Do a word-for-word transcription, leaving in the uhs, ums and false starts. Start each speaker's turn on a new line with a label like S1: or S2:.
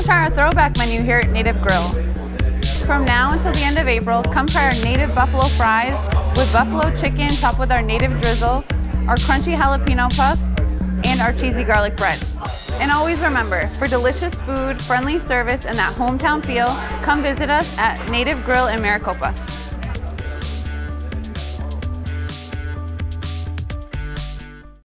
S1: try our throwback menu here at Native Grill. From now until the end of April, come try our native buffalo fries with buffalo chicken topped with our native drizzle, our crunchy jalapeno puffs, and our cheesy garlic bread. And always remember, for delicious food, friendly service, and that hometown feel, come visit us at Native Grill in Maricopa.